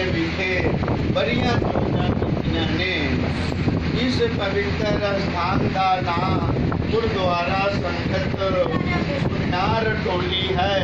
विखे बड़ियां चीज़ां कीतियां ने। इस पवित्र स्थान का नाम गुरुद्वारा संगत सुनियार टोली है।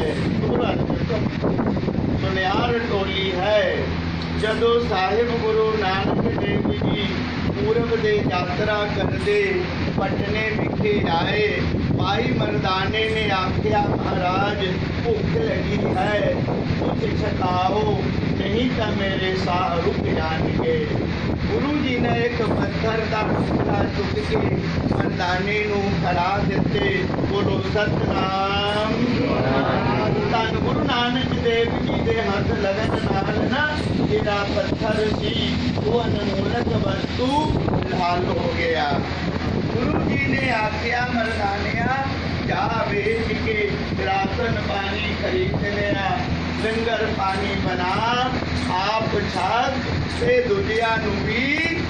सुनियार टोली है। जदों साहिब गुरु नानक देव जी पूरब दे यात्रा करते पटने विखे आए, भाई मर्दाने ने आख्या महाराज भुख लगी है, कुछ छकाओ नहीं तो मेरे साह रुक जाएंगे। गुरु जी ने एक पत्थर का टुकड़ा चुक के मर्दाने नूं खड़ा दिते। बोलो सतनाम। धन गुरु नानक देव जी के हथ लगन नाल ना जेड़ा पत्थर सी वो अनमोलक वस्तु लाल हो गया। गुरु जी ने आख्या मर्दानिया जा बेच के राशन पानी खरीद लिया, लंगर पानी बना आप छक ते दुनिया नूं भी।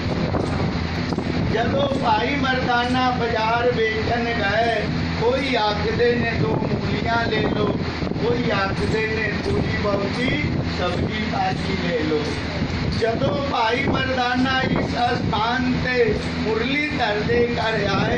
जदों भाई मर्दाना बाजार बेचन गए, कोई आखदे ने 2 मूलियां ले लो, कोई आखदे ने थोड़ी बहुती सब्जी भाजी ले लो। जदों भाई मर्दाना इस स्थान से मुरली धरदे कर आए,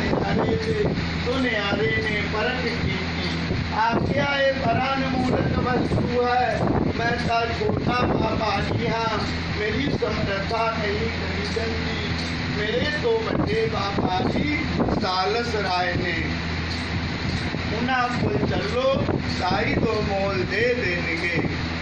सुनियारे ने परख की आख्या ये बड़ा अनमोलक वस्तु है, मैं तो छोटा बाबाजी हाँ, मेरी समर्था नहीं खरीदन की। मेरे तो बड़े बाबा जी सालस राय ने, उन्हें कोल चलो साई तो मोल दे देंगे।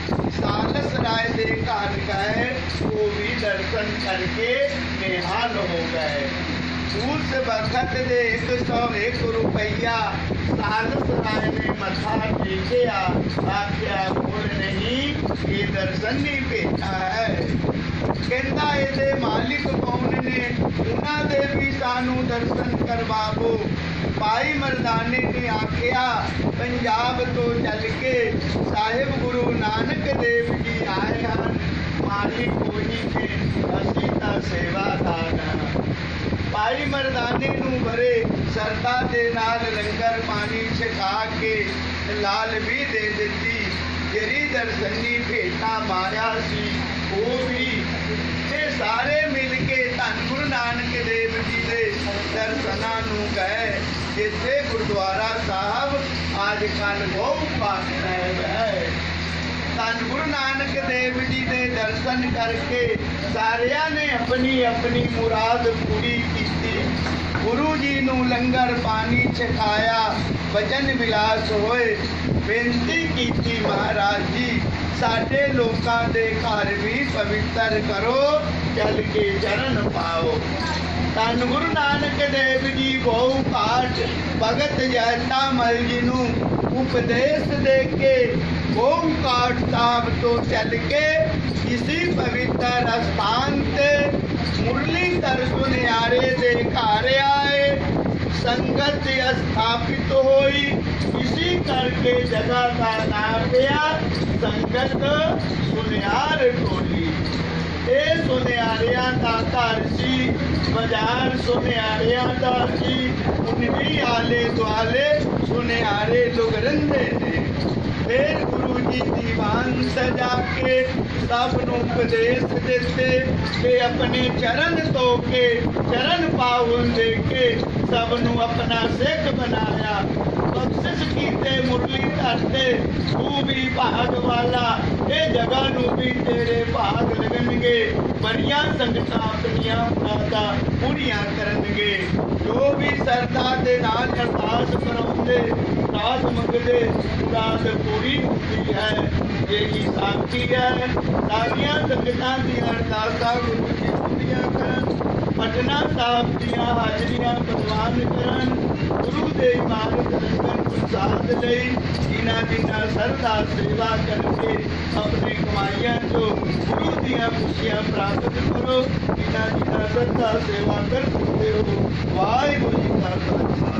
सालस राय दे घर गए, वो भी दर्शन करके निहाल हो गए। उस वक्त दे 101 रुपया सालस राय ने मथा टेकिया, आख्या मोल नहीं ये दर्शन नहीं भेजा है। कहता ये मालिक कौन ने, उन्होंने भी सानू दर्शन करवावो। भाई मर्दाने ने आख्या पंजाब तो चल के साहिब गुरु नानक देव जी आए हैं, मालिक वही ने, असी ता सेवादार हां। भाई मर्दाने नूं बड़े सरदा दे नाल लंगर पानी छका के लाल भी दे दिती। जेरी दर्शनी भेटा माया सी वो भी ते सारे मिल के धन गुरु नानक देव जी दे दर्शनां नूं गए, जिथे गुरुद्वारा साहब आजकल गौ पाठ साहिब है। धन गुरु नानक देव जी के दर्शन करके सारिया ने अपनी अपनी मुराद पूरी की। गुरु जी नूं लंगर पानी छकाया, वचन विलास होए, बेनती की महाराज जी साडे लोकां दे घर भी पवित्र करो, चल के चरण पाओ। धन गुरु नानक देव जी बहु पाठ भगत जैता मल जी नूं उपदेश दे के ओमकार साहब तो चल के इसी पवित्र स्थान से मुरलीधर सुनियारे दे घर आए। संगत स्थापित हुई, इसी करके जगह का नाम दिया संगत सुनियार टोली। ये सुनियारियां दा घर सी, बाजार सुनियारियां दा सी, उन्हीं आले दुआले सुनियारे लोग रहिंदे ने। फिर गुरु जी दीवान सजा के सब नूं उपदेश दिते कि अपने चरण धो के चरण पावन दे के सब नूं अपना सिख बनाया। बख्शिश कीते मुरली धरते, तू भी भाग वाला, ये जगह नूं भी तेरे भाग लगणगे। बड़ियां संगतां अपनियां मुरादां पूरियां करनगे। जो भी सरदा दे नाल अरदास कराउंदे, अरदास मंगदे, मुराद पूरी होती है। यही साक्षी है। सारियां संगतां दी अरदासां गुरु जी पूरियां करन, पटना साहब दियां हाजरियां प्रवान करन। गुरु दे मार्ग लंघन प्रसाद लई जिन्हां जिन्हां सरदा सेवा करके अपने कमाइयां चो गुरु दियां खुशियां प्राप्त करो। जिन्हां जिन्हां सरदा सेवा कर सकते हो। वाहिगुरू जी का खालसा।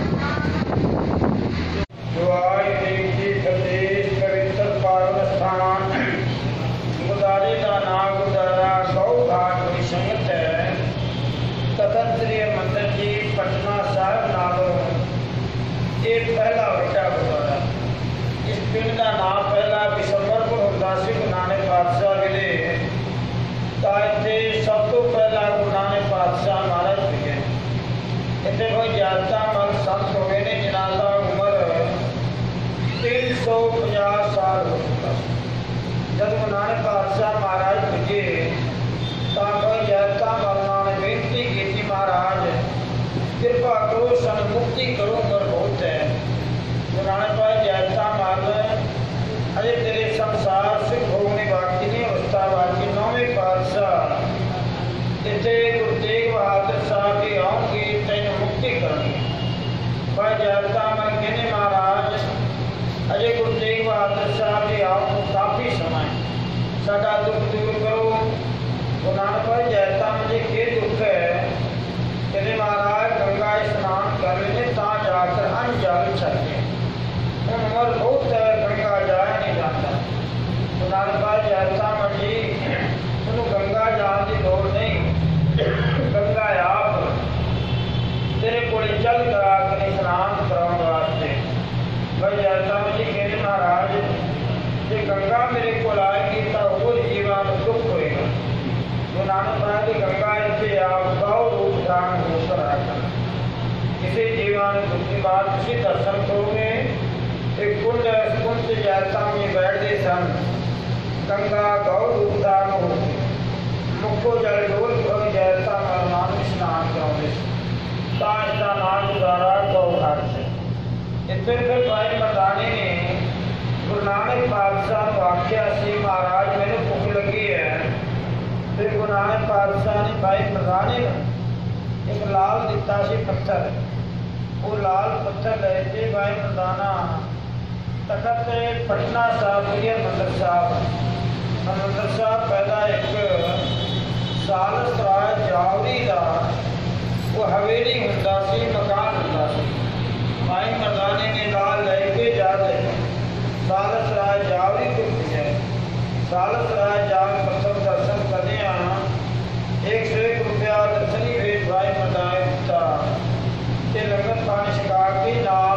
पवित्र पावन स्थान गुरुद्वारे का नाम गुरुद्वारा गौ घाट की संगत है। तखत श्री मंदिर जी पटना साहब नालों एक पहला बड़ा गुरुद्वारा। इस पिंड का नाम पहला बिशंबरपुर 10 नानक बादशाह जिले ਹੁੰਦਾ। जब गुरु नानक पातशाह महाराज पुजे तो भाई जैसा मौलाना ने बेनती की थी, महाराज कृपा करो सन मुक्ति करो मर बहुत है। गुरु नानक भाई जैसा मान अजय तेरे संसार से भोगने बाकी नहीं अवस्था बाकी। नौवें पातशाह इतने गुरु तेग बहादुर साहब की आऊँगी तेन मुक्ति करनी। भाई जैसा मन कहने महाराज अजय गुरु तेग बहादुर साहब जी आओ काफ़ी समय साडा दुख दूर करो। गुरु नानक भाई जैसा मुझे ये दुख है कहते महाराज गंगा स्नान कर लेने ता जाकर अन जल छके हूँ उम्र बहुत है गंगा जाया नहीं जाता। गुरु नानक भाई जैसा मुझे तुम गंगा जाने की लोड़ नहीं, गंगा आप तेरे को चल करा कर स्नान कराने वास्ते। भाई जैसा मुझे कहते महाराज जो गंगा मेरे को आएगी तो वो जीवन दुख होएगा। गुरु नानक महाराज की गंगा इसे आप गौ रूप धारण होकर आकर किसी जीवन दुख की बात किसी दर्शन करोगे। एक कुंड से जैसा में बैठते सन गंगा गौ रूप धारण होगी मुखो जल डोल भग जैसा नाम स्नान कराओगे ताज का नाम द्वारा गौ घाट से। इतने फिर भाई मर्दानी ने गुरु नानक पातशाह को आख्या सी महाराज मैंने भूख लगी है। फिर गुरु नानक पातशाह ने भाई मर्दानी ने एक लाल दिता सी पत्थर, वो लाल पत्थर लेते भाई मर्दाना तखत पटना साहब हरिमंदर साहब पहला एक सालस राज जावरी का वो हवेली होंदा सी मकान होंदा सी। भाई मर्दाने ने लाल लेके जाते सालस राय जावरी को पूछे। सालस राय जाव प्रथम दर्शन करने आना 101 रुपया दर्शनी भेज भाई मर्दाने दिता ते लंगर पानी छका के नाल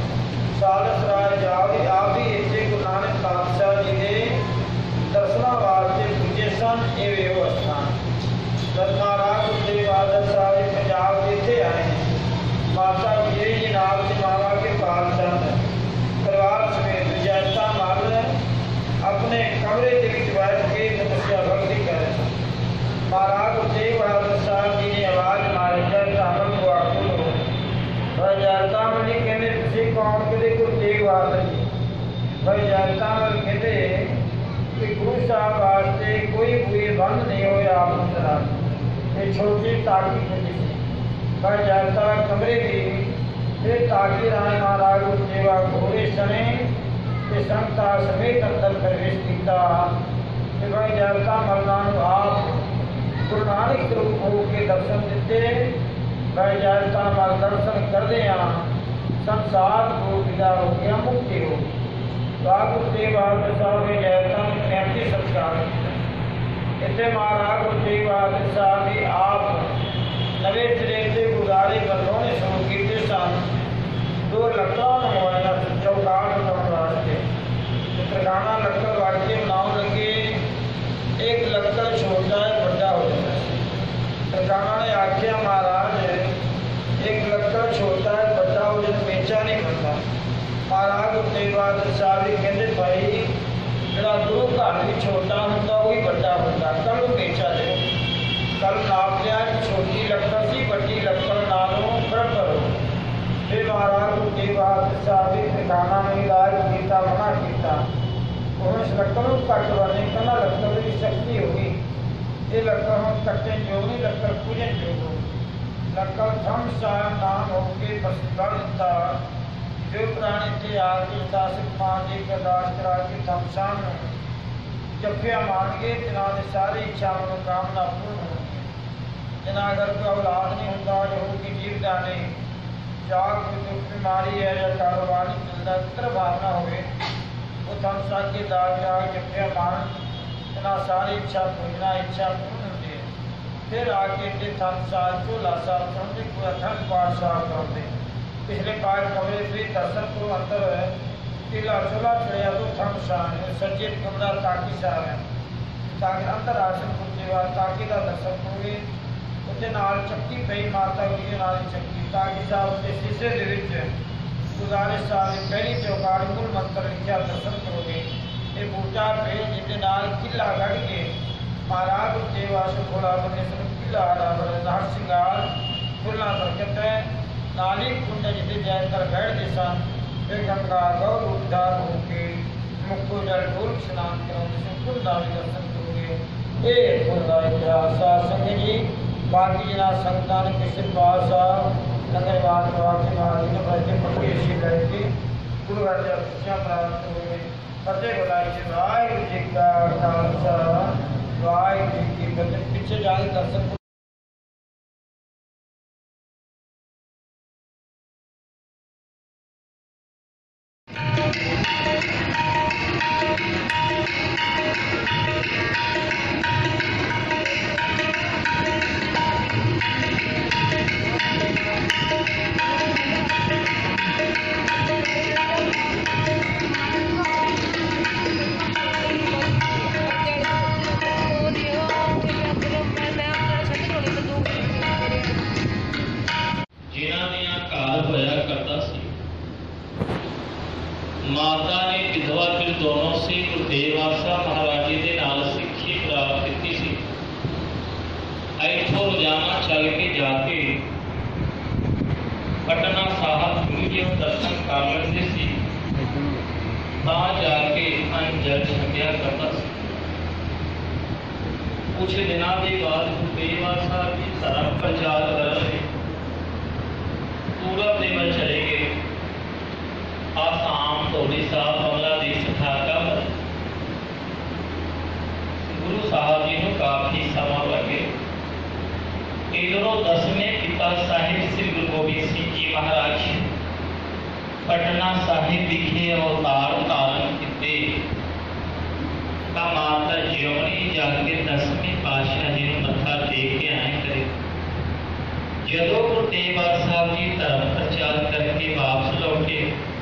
सालस राय जावरी आप भी इतने गुरु नानक पातशाह जी के दर्शनों वास्ते पूजे सन। ये व्यवस्थान महाराज गुरु तेग बहादुर साहब पंजाब जिथे आए हैं माता विजय जी नाम से मामा के पाल चंद परिवार समेत जैसा माल अपने कमरे के बैठ के तपस्या भक्ति करे। महाराज गुरु तेग बहादुर साहब जी ने आवाज मारी जैसा मन को आकुल भाई जैसा मनी कहते तुझे कौन कहते गुरु तेग बहादुर जी। भाई जैसा मन कहते कि गुरु साहब वास्ते कोई बुए बंद नहीं हो आप ये छोटी ताकी खुली थी। भाई जैसा कमरे की फिर ताकि राय महाराज को सेवा घोड़े सने के संता समेत अंदर प्रवेश किया। भाई जैसा मरदान आप गुरु नानक रूप हो के दर्शन देते। भाई जैसा मर दर्शन कर दे संसार को विदा हो गया मुक्ति हो। गुरु तेग बहादुर साहब ने जैसा कैंती संस्कार इतने महाराज गुरु तेग बहादुर साहब भी आप नवे सिरे से गुजारे बंदों ने शुरू किए सन। 2 लक्कड़ होया चौकार बनाने वास्ते चित्रगाना लक्कड़ वाक्य बनाने लगे। एक लक्कड़ छोटा है बड़ा हो जाता है। चित्रगाना ने आख्या महाराज एक लक्कड़ छोटा है बड़ा हो जाता बेचा नहीं बनता। महाराज गुरु तेग बहादुर साहब भी कहते भाई जरा गुरु घर भी छोटा होंगे वही बड़ा होता कल बेचा दे। कल नाप लिया छोटी लक्कड़ सी बड़ी लक्कड़ नालों बराबर हो। फिर महाराज गुरु तेग बहादुर साहब भी ठिकाना में इलाज किया मना किया और इस लक्कड़ को कट बने कहना लक्कड़ की शक्ति होगी ये लक्कड़ हम कट्टे जो नहीं लक्कड़ पूजन जो हो। लक्कड़ धम साहब नाम होके बस गढ़ था जो पुराने थे आगे दासिक मान जी का दास करा के थमसान जफिया मान के जिन्हों ने सारी इच्छा मनोकामना पूर्ण हो। जिन्हें अगर कोई औलाद नहीं होता जो कि जीवदानी जाग कोई दुख बीमारी है या कारोबार नहीं चलता इतर भावना हो वो थमसा के दाग जाग जफिया मान जिन्हें सारी इच्छा पूजना इच्छा पूर्ण होती है। फिर आके थमसा झोला साहब समझे कोई अखंड पाठ साहब करते पिछले पाठ कमरे से दर्शन को अंदर है किला चोला चढ़िया तो थमसान है सज्जे कमरा ताकि साहब है ताकि अंदर आसन पूछे बाद ताकि का दर्शन होगी उसके नाल चक्की पई माता जी नाल चक्की ताकि साहब के शीशे के गुजारिश साहब पहली चौकार मूल मंत्र लिखा दर्शन करोगे। ਤੇ ਬੂਟਾ ਪੇ ਜਿਹਦੇ ਨਾਲ ਕਿਲਾ ਗੜ ਕੇ ਮਹਾਰਾਜ ਉੱਤੇ ਵਾਸ ਕੋਲਾ ਬੰਦੇ ਸਨ ਕਿਲਾ ਰਾਵਣ ਨਹਰ ਸਿੰਗਾਰ ਫੁੱਲਾਂ ਬਰਕਤ ਹੈ ਨਾਲੀ ਕੁੰਡ ਜਿਹਦੇ ਜੈਤਰ ਬੈਠਦੇ ਸਨ ਫਿਰ ਗੰਗਾ ਗੌਰ ਉਦਾਰ ਹੋ ਕੇ ਮੁੱਕੋ ਜਲ ਡੋਲ ਇਸ਼ਨਾਨ ਕਰਾਉਂਦੇ ਸਨ ਕੁੱਲ ਦਾ ਵੀ ਦਰਸ਼ਨ ਕਰੋਗੇ। ਇਹ ਕੁੱਲ ਦਾ ਇਤਿਹਾਸ ਆ ਸੰਗਤ ਜੀ। ਬਾਕੀ ਜਿਹੜਾ ਸੰਗਤਾਂ ਨੇ ਕਿਸੇ ਪਾਸ ਆ ਲੰਗਰਵਾਦ ਵਾਕੇ ਮਾਰੀ ਨੇ ਬੈਠੇ ਪੱਕੇ ਸੀ ਲੈ ਕੇ ਗੁਰੂ ਘਰ ਦੇ ਖੁਸ਼ੀਆਂ ਪ੍ਰਾਪਤ ਹੋਏ। ਫਤਿਹ ਬੁਲਾਈ ਜੀ। ਵਾਹਿਗੁਰੂ ਜੀ ਕਾ ਖਾਲਸਾ ਵਾਹਿਗੁਰੂ ਜੀ ਕੀ ਫਤਿਹ। ਪਿੱਛੇ ਜਾ ਕੇ ਦਰਸ਼ਨ माता ने विधवा फिर दोनों से गुरुदेव आशा महाराज जी के नाल सिੱਖੀ प्राप्त की सी। इथों रोजाना चल के जाके पटना साहब गुरु जी दर्शन कर लेते सी तां जाके अंजल छकिया करता सी। कुछ दिनों के बाद गुरुदेव आशा जी धर्म प्रचार कर रहे पूरब दे वल चले गए। आसाम ओडिशा बांग्लादेश ढाका गुरु साहब जी को काफी समा लगे। इधरों 10वें पिता साहिब श्री गुरु गोबिंद सिंह जी महाराज पटना साहिब विखे अवतार धारण किए। माता ज्योनी जाके 10वें पातशाह जी को मत्था टेक के आए करे। जदों गुरु तेग बहादुर साहब जी धर्म प्रचार करके वापस लौटे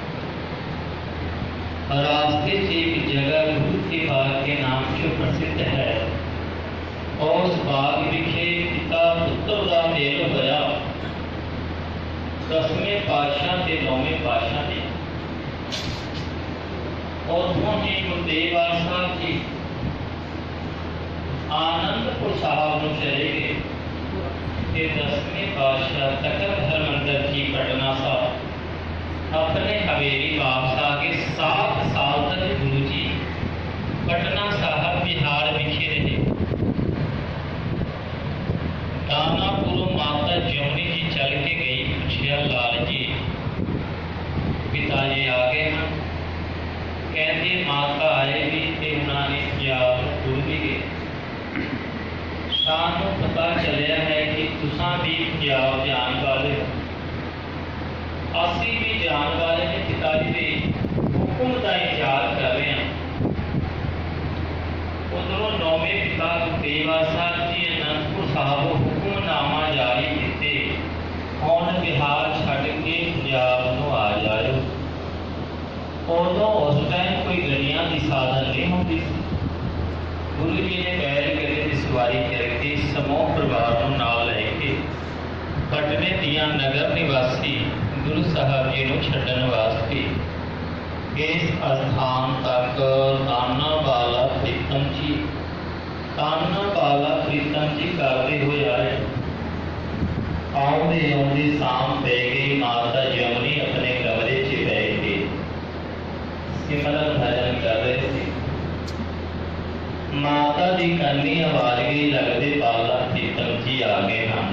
रास्ते से एक जगह गुरु के बाग के नाम जो प्रसिद्ध है और उस बाग विखे पिता पुत्र का मेल होया। 10वें पातशाह से 9वें पातशाह ने और ही गुरुदेव बहादुर साहब जी आनंदपुर साहब में चले गए। 10वें पातशाह तखत हरमंदर जी पटना साहब अपने हवेली वापस आके 7 साल तक गुरु जी पटना साहब बिहार विखे रहे। दानापुर माता ज्योनी जी चल के गई। पूछया लाल जी पिताजी आ गए हैं? कहते माता आए भी ते उन्होंने पंजाब टुर भी गए। सानू पता चलिया है कि तुसां भी पंजाब जाने वाले हो। असी भी जान वाले ने पिताजी के हुक्म का इंतजार कर रहे हैं। उधरों 9वें पिता गुरुदेव साहब जी अनंदपुर साहब हुक्मनामा जारी किए हुण बिहार छड्ड के पंजाब नूं आ जाओ। उदों उस टाइम कोई गड्डियां की साधन नहीं होती। गुरु जी ने बैलगाड़ी की सवारी करके समूह परिवार नूं नाल लैके पटने दियां नगर निवासी गुरु साहब जी को छड्डण वास्ते इस स्थान तक ताना बाला प्रीतम जी करते हुए आए। आउंदे आउंदे शाम पै गई। माता जमुनी अपने कमरे च बह के सिमरन भजन कर रहे थे। माता की करनी आवाज गई लगते बाला प्रीतम जी आ गए हैं।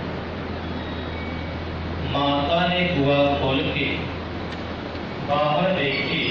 माता ने बुआ खोल के बाहर देखी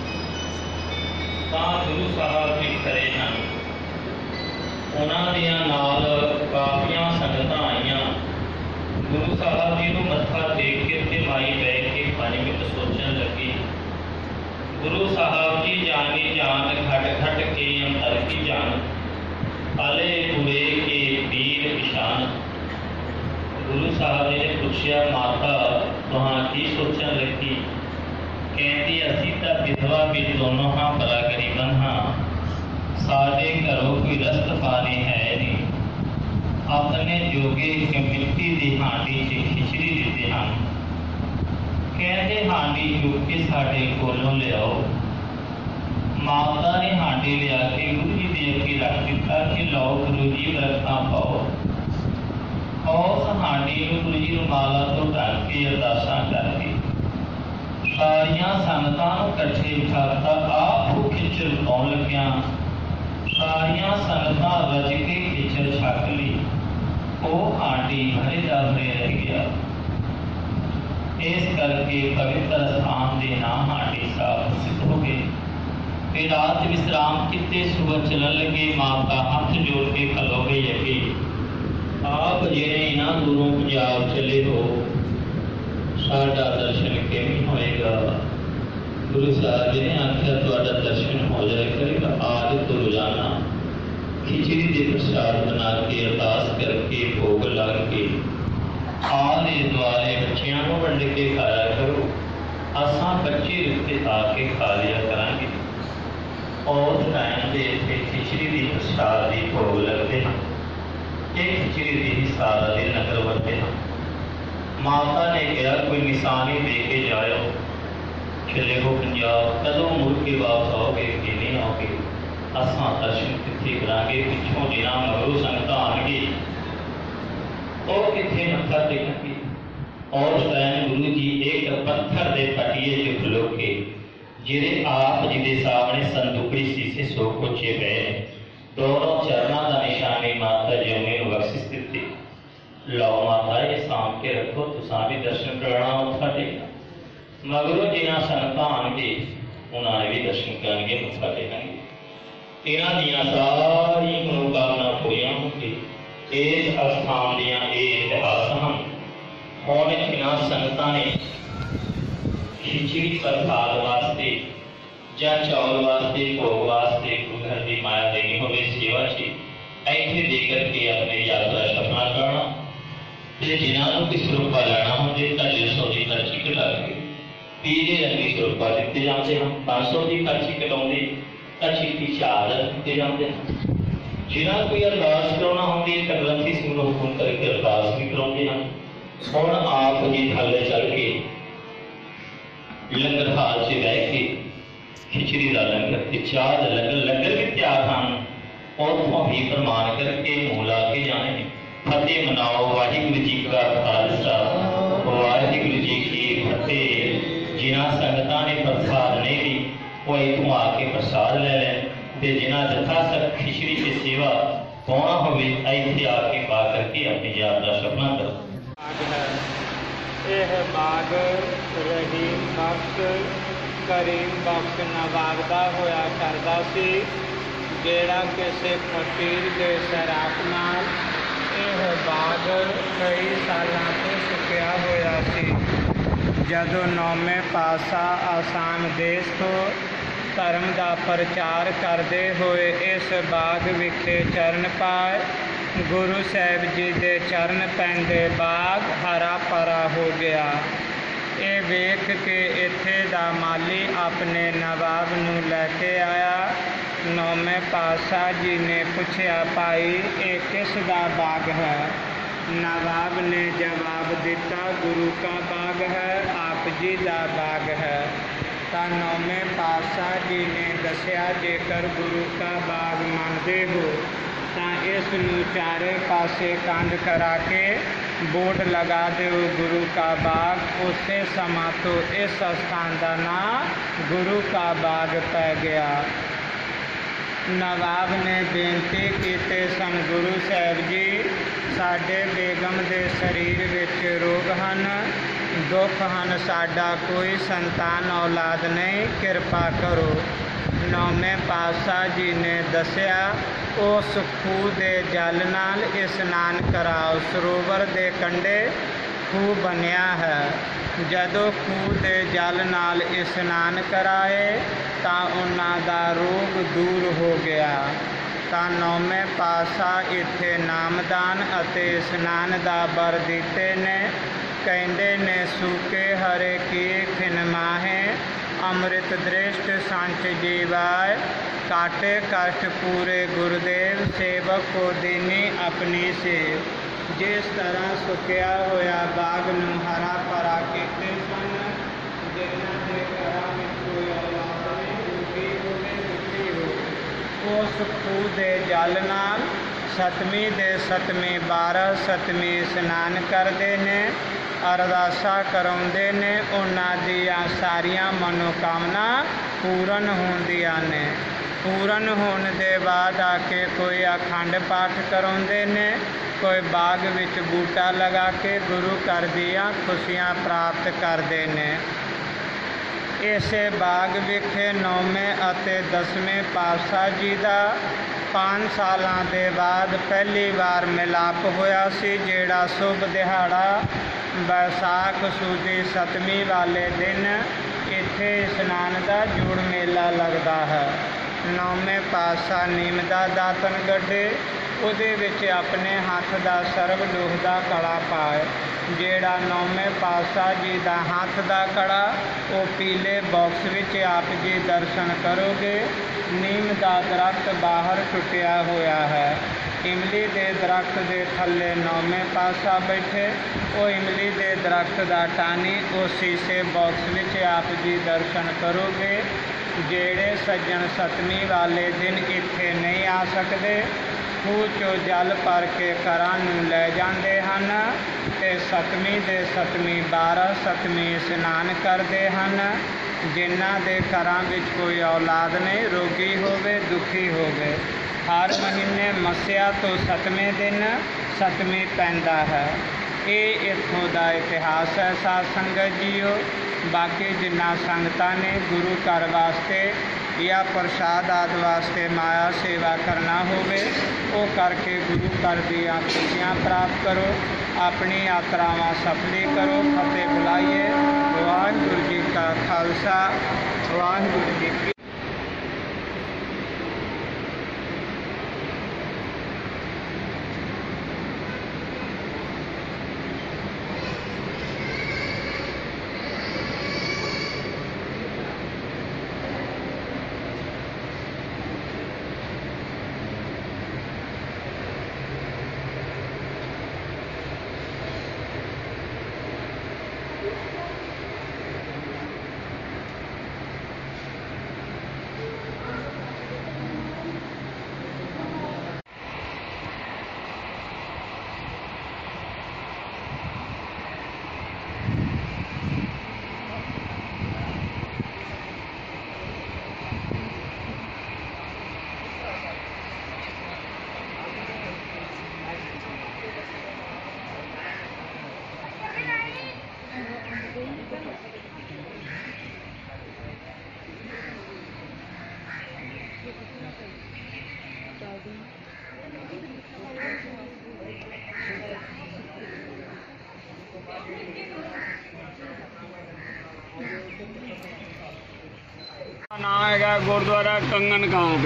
गुरु साहब जी खड़े हैं। उन्होंने नाल काफिया संगत आईया। गुरु साहब जी को मत्था टेक के माई बह के 5 मिनट सोचने लगी। गुरु साहब जी जानी जान खट खट के अंतर की जान अले हुए के वीर निशान। गुरु साहब जी ने पूछा माता तुहां की सोचन लगी? कहती असी तो विधवा भी दोनों हाँ बड़ा गरीबन हाँ। साढ़े घरों कोई रस्त पानी है नहीं। अपने जोगे एक मिट्टी की हांडी च खिचड़ी देते हैं। कहते हांडी चुक के साढ़े कोलों लियाओ। माता ने हांडे लिया के गुरु जी दे अगे रख दिता कि लो गुरु जी वरखा पाओ। उस हांडे नूं गुरु जी रुमाला तो ढक के अरदासां करके सारियां संगतां नूं इकट्ठे बिठाता। आप खिचड़ पाउण लग्या सारियां संगतां रज के खिचड़ छक ली। वो हांडी भरे दा भरे रह गया। इस करके पवित्र स्थान के नाम हांडी साहब सिद्ध हो गए। फिर रात विश्राम किते सुबह चलन लगे। माता हाथ जोड़ के खलोगे लगे। आप जिहड़े इन्हां दूरों पंजाब चले हो साडा दर्शन किवें होएगा। गुरु साहब जी ने आख्या तुहाडा दर्शन हो जाए करेगा। आज तो रोजाना खिचड़ी के प्रसाद बना के अरदास करके भोग ला के आले दुआले बच्चियां नूं वंड के खाया करो। असां बच्चे उत्ते आके खा लिया करांगे। और टाइम के इत्थे खिचड़ी की प्रसाद की भोग लगते हैं। ये खिचड़ी की ही सारा दिन नगर वरते हैं। माता ने कहा कोई निशानी दे के जाओ चले हो पंजाब। कदों मुड़ के वापस आओगे कि नहीं आओगे। असां दर्शन कित्थे करांगे। पिछों जिन्हां मगरों संगतां आउणगे और कित्थे मत्था टेकणगे। और टाइम गुरु जी एक पत्थर के पटिए च खलो के जिहड़े आप जी के सामने संदुकड़ी शीशे सो कुचे पे दोनों चरणों का निशानी माता जी ने बख्शिश दी। लो माता ये साम के रखो तुसां भी दर्शन कराना मत्था टेकना। मगरों जिन्हां संगतां आउणगे उन्होंने भी दर्शन करनगे मत्था टेकणगे। इन्हां दीयां सारी मनोकामना पूरियां होंगी। इस स्थान दीयां ये इतिहास हैं। हुण इन्हां संगतां ने खिचड़ी प्रसाद वास्ते या चौल वास्ते भोग वास्ते गुरु घर की माया देनी होवे सेवा च इत्थे दे करके अपने यात्रा सफल करना। ते जिन्होंने किसी रुपा लेना होंगे तो 150 की पर्ची कटा के पीले रंगी रुपा दिते जाते हैं। 500 की पर्ची कटाउंदे तो छीती 4000 दिते जाते हैं। जिन्होंने कोई अरदास कराउणा होंगे तो ग्रंथी सिंह नूं हुकम करके अरदास भी कराउंदे हैं। हुण आप जी थल्ले चल के लंगर हाल से रह के खिचड़ी का लंगर चाह का लंगर भी तैयार हैं। उतों भी प्रमाण करके मुँह ला के जाने फतेह मनाओ। वाहिगुरू जी का खालसा वाहिगुरू जी की फतेह। जिन्हां संगतां ने प्रसाद नहीं ली वो इतों आके प्रसाद ले लें। तो जिन्हां जथा सक खिचड़ी की सेवा पाना हो इत्थे आके पा करके अपनी यात्रा सफल करो। यह बाग रहीम बख्श करीम बख्श नवाब का होया करदा सी जेड़ा किसी फकीर के सराख नाल यह बाग कई सालों तो सुकिया होया सी। जदों नौवें पातशाह आसाम देश तो धर्म का प्रचार करते हुए इस बाग विखे चरण पाए गुरु साहिब जी के चरण पैंदे बाग हरा भरा हो गया। ये वेख के इत्थे दा माली अपने नवाब नूं लैके आया। नौवें पातशाह जी ने पूछा भाई ये किस दा बाग है। नवाब ने जवाब दिता गुरु का बाग है आप जी का बाग है। तो नौवें पातशाह जी ने दसिया जेकर गुरु का बाग मानते हो तो इस नूं चारे पासे कंध करा के बोर्ड लगा दो गुरु का बाग। उस समा तो इस स्थान का नाम गुरु का बाग पै गया। नवाब ने बेनती कीते सन गुरु साहिब जी साडे बेगम के शरीर विच रोग हन दुख हन साडा कोई संतान औलाद नहीं कृपा करो। नौवें पातशाह जी ने दसिया उस खूह के जल नाल इशनान कराओ। सरोवर के कंढे खूह बनिया है। जदों खूह के जल नाल इशनान कराए तो उन्हां दा रोग दूर हो गया। तो नौवें पातशाह इत्थे नामदान अते इशनान दा बर दिते ने। कहते ने सूके हरे किए खिन माहे अमृत दृष्ट संच जीवाय काटे कष्ट पूरे गुरुदेव सेवक को देनी अपनी सेव। जिस तरह सुकिया होया बाग नूं हरा भरा कीते सन जिन्हां दे घरां विच कोई औलाद नहीं दुखी होवे ਉਸ ਖੂਹ ਦੇ ਜਲ ਨਾਲ ਸਤਵੀਂ ਦੇ ਸਤਵੇਂ 12 ਸਤਵੀਂ ਇਸ਼ਨਾਨ ਕਰਦੇ ਨੇ, ਅਰਦਾਸਾਂ ਕਰਾਉਂਦੇ ਨੇ। ਉਹਨਾਂ ਦੀਆਂ ਸਾਰੀਆਂ ਮਨੋਕਾਮਨਾ ਪੂਰਨ ਹੁੰਦੀਆਂ ਨੇ। ਪੂਰਨ ਹੋਣ ਦੇ ਬਾਅਦ ਆ ਕੇ ਕੋਈ ਅਖੰਡ ਪਾਠ ਕਰਾਉਂਦੇ ਨੇ, ਕੋਈ ਬਾਗ ਵਿੱਚ ਬੂਟਾ ਲਗਾ ਕੇ ਗੁਰੂ ਘਰ ਦੀਆਂ ਖੁਸ਼ੀਆਂ ਪ੍ਰਾਪਤ ਕਰਦੇ ਨੇ। ਇਸੇ ਬਾਗ ਵਿਖੇ 9ਵੇਂ ਅਤੇ 10ਵੇਂ ਪਾਤਸ਼ਾਹ ਜੀ ਦਾ 5 ਸਾਲਾਂ ਦੇ ਬਾਅਦ ਪਹਿਲੀ ਵਾਰ ਮਿਲਾਪ ਹੋਇਆ ਸੀ, ਜਿਹੜਾ ਸ਼ੁਭ ਦਿਹਾੜਾ ਵਿਸਾਖ ਸੁਦੀ 7ਵੀਂ ਵਾਲੇ ਦਿਨ ਇੱਥੇ ਇਸ਼ਨਾਨ ਦਾ ਜੋੜ ਮੇਲਾ ਲੱਗਦਾ ਹੈ। 9ਵੇਂ ਪਾਤਸ਼ਾਹ ਨੀਮ ਦਾ ਦਾਤਨ ਗੱਡੇ, ਉਹਦੇ ਵਿੱਚ ਆਪਣੇ ਹੱਥ ਦਾ ਸਰਬ ਲੋਹ ਦਾ ਕੜਾ ਪਾਏ। ਜਿਹੜਾ 9ਵੇਂ ਪਾਤਸ਼ਾਹ ਜੀ ਦਾ ਹੱਥ ਦਾ ਕੜਾ ਉਹ ਪੀਲੇ ਬਾਕਸ ਵਿੱਚ ਆਪ ਜੀ ਦਰਸ਼ਨ ਕਰੋਗੇ। ਨੀਮ ਦਾ ਦਰਖਤ ਬਾਹਰ ਟੁੱਟਿਆ ਹੋਇਆ ਹੈ। ਇਮਲੀ ਦੇ ਦਰਖਤ ਦੇ ਥੱਲੇ 9ਵੇਂ ਪਾਤਸ਼ਾਹ ਬੈਠੇ। ਉਹ ਇਮਲੀ ਦੇ ਦਰਖਤ ਦਾ ਟਾਹਣੀ ਉਹ ਸ਼ੀਸ਼ੇ ਬਾਕਸ ਵਿੱਚ ਆਪ ਜੀ ਦਰਸ਼ਨ ਕਰੋਗੇ। ਜਿਹੜੇ ਸੱਜਣ 7ਵੀਂ ਵਾਲੇ ਦਿਨ ਇੱਥੇ ਨਹੀਂ ਆ ਸਕਦੇ, ਖੂਹ 'ਚੋਂ ਜਲ ਭਰ ਕੇ ਘਰਾਂ ਨੂੰ ਲੈ ਜਾਂਦੇ ਹਨ ਅਤੇ 7ਵੀਂ ਦੇ ਸਤਵੀਂ 12 ਸਤਵੀਂ ਇਸ਼ਨਾਨ ਕਰਦੇ ਹਨ। ਜਿਨ੍ਹਾਂ ਦੇ ਘਰਾਂ ਵਿੱਚ ਕੋਈ ਔਲਾਦ ਨਹੀਂ, ਰੋਗੀ ਹੋਵੇ, ਦੁਖੀ ਹੋਵੇ, ਹਰ ਮਹੀਨੇ ਮੱਸਿਆ ਤੋਂ 7ਵੇਂ ਦਿਨ 7ਵੀਂ ਪੈਂਦਾ ਹੈ। ਇਹ ਇੱਥੋਂ ਦਾ ਇਤਿਹਾਸ ਹੈ ਸਾਧ ਸੰਗਤ ਜੀਓ। ਬਾਕੀ ਜਿਨ੍ਹਾਂ ਸੰਗਤਾਂ ਨੇ ਗੁਰੂ ਘਰ ਵਾਸਤੇ ਜਾਂ ਪ੍ਰਸ਼ਾਦ ਆਦਿ ਵਾਸਤੇ ਮਾਇਆ ਸੇਵਾ ਕਰਨਾ ਹੋਵੇ, ਉਹ ਕਰਕੇ ਗੁਰੂ ਘਰ ਦੀਆਂ ਖੁਸ਼ੀਆਂ ਪ੍ਰਾਪਤ ਕਰੋ, ਆਪਣੀ ਯਾਤਰਾਵਾਂ ਸਫਲੀ ਕਰੋ। ਫਤਿਹ ਬੁਲਾਈਏ। ਵਾਹਿਗੁਰੂ ਜੀ ਕਾ ਖਾਲਸਾ, ਵਾਹਿਗੁਰੂ ਜੀ ਕੀ ਨਾਮ ਹੈਗਾ ਗੁਰਦੁਆਰਾ ਕੰਗਨ ਘਾਟ।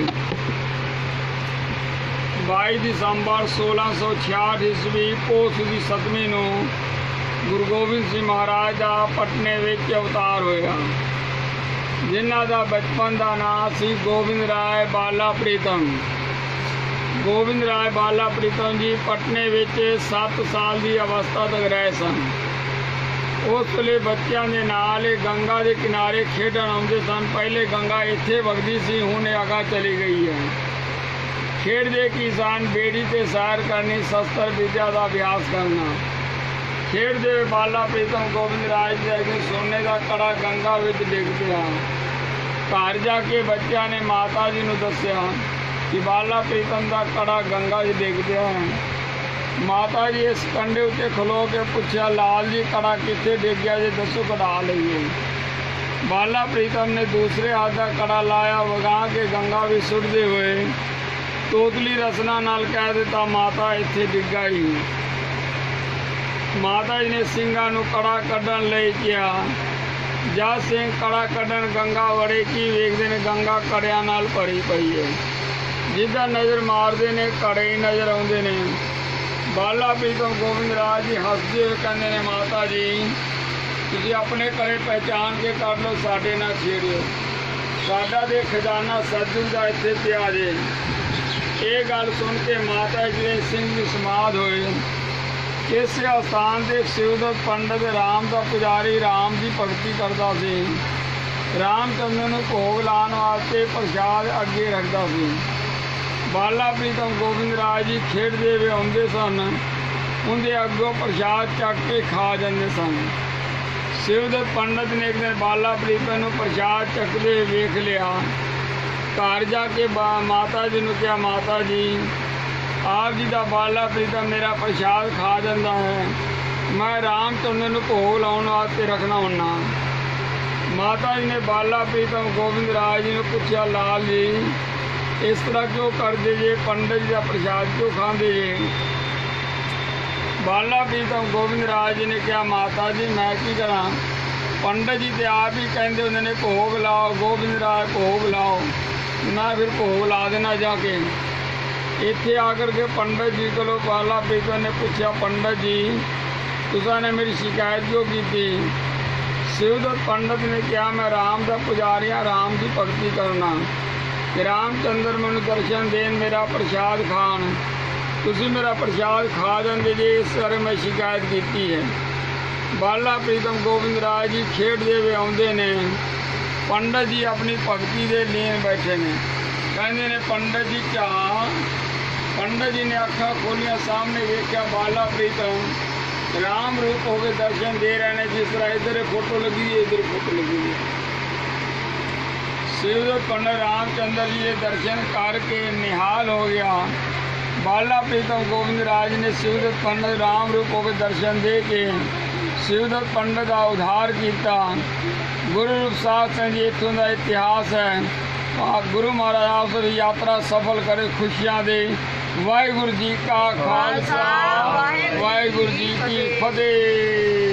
22 ਦਸੰਬਰ 1666 ਈਸਵੀ ਪੋਹ ਦੀ 7ਵੀਂ ਨੂੰ ਗੁਰੂ ਗੋਬਿੰਦ ਸਿੰਘ ਮਹਾਰਾਜ ਦਾ ਪਟਨੇ ਵਿੱਚ ਅਵਤਾਰ ਹੋਇਆ, ਜਿਨ੍ਹਾਂ ਦਾ ਬਚਪਨ ਦਾ ਨਾਮ ਸੀ ਗੋਬਿੰਦ ਰਾਏ ਬਾਲਾ ਪ੍ਰੀਤਮ। ਗੋਬਿੰਦ ਰਾਏ ਬਾਲਾ ਪ੍ਰੀਤਮ ਜੀ ਪਟਨੇ ਵਿੱਚ 7 ਸਾਲ ਦੀ ਅਵਸਥਾ ਤੱਕ ਰਹੇ ਸਨ। ਉਸ ਵੇਲੇ ਬੱਚਿਆਂ ਦੇ ਨਾਲ ਗੰਗਾ ਦੇ ਕਿਨਾਰੇ ਖੇਡਣ ਆਉਂਦੇ ਸਨ। ਪਹਿਲੇ ਗੰਗਾ ਇੱਥੇ ਵਗਦੀ ਸੀ, ਹੁਣ ਇਹ ਅਗਾਂਹ ਚਲੀ ਗਈ ਹੈ। ਖੇਡਦੇ ਕੀ ਸਨ? ਬੇੜੀ 'ਤੇ ਸੈਰ ਕਰਨੀ, ਸ਼ਸਤਰ ਵਿਦਿਆ ਦਾ ਅਭਿਆਸ ਕਰਨਾ। ਖੇਡਦੇ ਹੋਏ ਬਾਲਾ ਪ੍ਰੀਤਮ ਗੋਬਿੰਦ ਰਾਜ ਜੀ ਸੋਨੇ ਦਾ ਕੜਾ ਗੰਗਾ ਵਿੱਚ ਡਿੱਗ ਪਿਆ। ਘਰ ਜਾ ਕੇ ਬੱਚਿਆਂ ਨੇ ਮਾਤਾ ਜੀ ਨੂੰ ਦੱਸਿਆ ਕਿ ਬਾਲਾ ਪ੍ਰੀਤਮ ਦਾ ਕੜਾ ਗੰਗਾ 'ਚ ਡਿੱਗ ਪਿਆ ਹੈ। ਮਾਤਾ ਜੀ ਇਸ ਕੰਢੇ ਉੱਤੇ ਖਲੋ ਕੇ ਪੁੱਛਿਆ, ਲਾਲ ਜੀ ਕੜਾ ਕਿੱਥੇ ਡਿੱਗ ਗਿਆ ਜੀ, ਦੱਸੋ ਕਢਾ ਲਈਏ। ਬਾਲਾ ਪ੍ਰੀਤਮ ਨੇ ਦੂਸਰੇ ਹੱਥ ਦਾ ਕੜਾ ਲਾਇਆ, ਵਗਾ ਕੇ ਗੰਗਾ ਵਿੱਚ ਸੁੱਟਦੇ ਹੋਏ ਤੋਤਲੀ ਰਸਨਾ ਨਾਲ ਕਹਿ ਦਿੱਤਾ, ਮਾਤਾ ਇੱਥੇ ਡਿੱਗਾ ਹੀ। ਮਾਤਾ ਜੀ ਨੇ ਸਿੰਘਾਂ ਨੂੰ ਕੜਾ ਕੱਢਣ ਲਈ ਕਿਹਾ। ਜਦ ਸਿੰਘ ਕੜਾ ਕੱਢਣ ਗੰਗਾ ਵੜੇ, ਕੀ ਵੇਖਦੇ ਨੇ? ਗੰਗਾ ਕੜਿਆਂ ਨਾਲ ਭਰੀ ਪਈ ਹੈ। ਜਿੱਦਾਂ ਨਜ਼ਰ ਮਾਰਦੇ ਨੇ ਕੜੇ ਹੀ ਨਜ਼ਰ ਆਉਂਦੇ ਨੇ। ਬਾਲਾ ਪ੍ਰੀਤਮ ਗੋਬਿੰਦ ਰਾਜ ਜੀ ਹੱਸਦੇ ਹੋਏ ਕਹਿੰਦੇ ਨੇ, ਮਾਤਾ ਜੀ ਤੁਸੀਂ ਆਪਣੇ ਕੜੇ ਪਹਿਚਾਣ ਕੇ ਕਰ ਲਓ, ਸਾਡੇ ਨਾਲ ਛੇੜਿਓ। ਸਾਡਾ ਦੇ ਖਜ਼ਾਨਾ ਸਤਿਗੁਰੂ ਦਾ ਇੱਥੇ ਪਿਆ ਜੇ। ਇਹ ਗੱਲ ਸੁਣ ਕੇ ਮਾਤਾ ਜੀ ਦੇ ਸਿੰਘ ਵੀ ਸਮਾਧ ਹੋਏ। ਇਸੇ ਅਸਥਾਨ ਦੇ ਸਿਵਦਤ ਪੰਡਤ ਰਾਮ ਦਾ ਪੁਜਾਰੀ ਰਾਮ ਦੀ ਭਗਤੀ ਕਰਦਾ ਸੀ। ਰਾਮ ਚੰਦਰ ਨੂੰ ਭੋਗ ਲਾਉਣ ਵਾਸਤੇ ਪ੍ਰਸ਼ਾਦ ਅੱਗੇ ਰੱਖਦਾ ਸੀ। ਬਾਲਾ ਪ੍ਰੀਤਮ ਗੋਬਿੰਦ ਰਾਜ ਜੀ ਖੇਡਦੇ ਹੋਏ ਆਉਂਦੇ ਸਨ, ਉਹਦੇ ਅੱਗੋਂ ਪ੍ਰਸ਼ਾਦ ਚੱਕ ਕੇ ਖਾ ਜਾਂਦੇ ਸਨ। ਸ਼ਿਵਦੱਤ ਪੰਡਤ ਨੇ ਇੱਕ ਦਿਨ ਬਾਲਾ ਪ੍ਰੀਤਮ ਨੂੰ ਪ੍ਰਸ਼ਾਦ ਚੱਕਦੇ ਹੋਏ ਵੇਖ ਲਿਆ। ਘਰ ਜਾ ਕੇ ਮਾਤਾ ਜੀ ਨੂੰ ਕਿਹਾ, ਮਾਤਾ ਜੀ ਆਪ ਜੀ ਦਾ ਬਾਲਾ ਪ੍ਰੀਤਮ ਮੇਰਾ ਪ੍ਰਸ਼ਾਦ ਖਾ ਜਾਂਦਾ ਹੈ, ਮੈਂ ਰਾਮਚੰਦਰ ਨੂੰ ਭੋਗ ਲਾਉਣ ਵਾਸਤੇ ਰੱਖਣਾ ਹੁੰਨਾ। ਮਾਤਾ ਜੀ ਨੇ ਬਾਲਾ ਪ੍ਰੀਤਮ ਗੋਬਿੰਦ ਰਾਜ ਜੀ ਨੂੰ ਪੁੱਛਿਆ, ਲਾਲ ਜੀ ਇਸ ਤਰ੍ਹਾਂ ਕਿਉਂ ਕਰਦੇ ਜੇ, ਪੰਡਤ ਜੀ ਦਾ ਪ੍ਰਸ਼ਾਦ ਕਿਉਂ ਖਾਂਦੇ ਜੇ? ਬਾਲਾ ਪ੍ਰੀਤਮ ਗੋਬਿੰਦ ਰਾਜ ਜੀ ਨੇ ਕਿਹਾ, ਮਾਤਾ ਜੀ ਮੈਂ ਕੀ ਕਰਾਂ, ਪੰਡਤ ਜੀ ਤੇ ਆਪ ਹੀ ਕਹਿੰਦੇ ਹੁੰਦੇ ਨੇ ਭੋਗ ਲਾਓ, ਗੋਬਿੰਦ ਰਾਜ ਭੋਗ ਲਾਓ, ਮੈਂ ਫਿਰ ਭੋਗ ਲਾ ਦੇਣਾ ਜਾ ਕੇ। ਇੱਥੇ ਆ ਕਰਕੇ ਪੰਡਤ ਜੀ ਕੋਲੋਂ ਬਾਲਾ ਪ੍ਰੀਤਮ ਨੇ ਪੁੱਛਿਆ, ਪੰਡਤ ਜੀ ਤੁਸਾਂ ਨੇ ਮੇਰੀ ਸ਼ਿਕਾਇਤ ਕਿਉਂ ਕੀਤੀ? ਸ਼ਿਵਦੱਤ ਪੰਡਤ ਨੇ ਕਿਹਾ, ਮੈਂ ਰਾਮ ਦਾ ਪੁਜਾਰੀ ਹਾਂ, ਰਾਮ ਦੀ ਭਗਤੀ ਕਰਨਾ, ਕਿ ਰਾਮਚੰਦਰ ਮੈਨੂੰ ਦਰਸ਼ਨ ਦੇਣ, ਮੇਰਾ ਪ੍ਰਸ਼ਾਦ ਖਾਣ, ਤੁਸੀਂ ਮੇਰਾ ਪ੍ਰਸ਼ਾਦ ਖਾ ਜਾਂਦੇ ਜੇ, ਇਸ ਕਰਕੇ ਮੈਂ ਸ਼ਿਕਾਇਤ ਕੀਤੀ ਹੈ। ਬਾਲਾ ਪ੍ਰੀਤਮ ਗੋਬਿੰਦ ਰਾਜ ਜੀ ਖੇਡਦੇ ਹੋਏ ਆਉਂਦੇ ਨੇ, ਪੰਡਤ ਜੀ ਆਪਣੀ ਭਗਤੀ ਦੇ ਲੀਨ ਬੈਠੇ ਨੇ, ਕਹਿੰਦੇ ਨੇ ਪੰਡਤ ਜੀ ਕਿਆ? ਪੰਡਤ ਜੀ ਨੇ ਅੱਖਾਂ ਖੋਲੀਆਂ, ਸਾਹਮਣੇ ਵੇਖਿਆ ਬਾਲਾ ਪ੍ਰੀਤਮ ਰਾਮ ਰੂਪ ਹੋ ਕੇ ਦਰਸ਼ਨ ਦੇ ਰਹੇ ਨੇ, ਜਿਸ ਤਰ੍ਹਾਂ ਇੱਧਰ ਫੋਟੋ ਲੱਗੀ ਹੈ, ਇੱਧਰ ਫੋਟੋ ਲੱਗੀ ਹੈ। ਸ਼ਿਵਦੱਤ ਪੰਡਤ ਰਾਮਚੰਦਰ ਜੀ ਦੇ ਦਰਸ਼ਨ ਕਰਕੇ ਨਿਹਾਲ ਹੋ ਗਿਆ। ਬਾਲਾ ਪ੍ਰੀਤਮ ਗੋਬਿੰਦ ਰਾਜ ਨੇ ਸ਼ਿਵਦੱਤ ਪੰਡਤ ਰਾਮ ਰੂਪ ਹੋ ਕੇ ਦਰਸ਼ਨ ਦੇ ਕੇ ਸ਼ਿਵਦੱਤ ਪੰਡਤ ਦਾ ਉਧਾਰ ਕੀਤਾ। ਗੁਰੂ ਰੂਪ ਸਾਧ ਸਿੰਘ ਜੀ ਇੱਥੋਂ ਦਾ ਇਤਿਹਾਸ ਹੈ। ਗੁਰੂ ਮਹਾਰਾਜ ਆਪ ਸਭ ਯਾਤਰਾ ਸਫਲ ਕਰੇ, ਖੁਸ਼ੀਆਂ ਦੇ। ਵਾਹਿਗੁਰੂ ਜੀ ਕਾ ਖਾਲਸਾ, ਵਾਹਿਗੁਰੂ ਜੀ ਕੀ ਫਤਿਹ।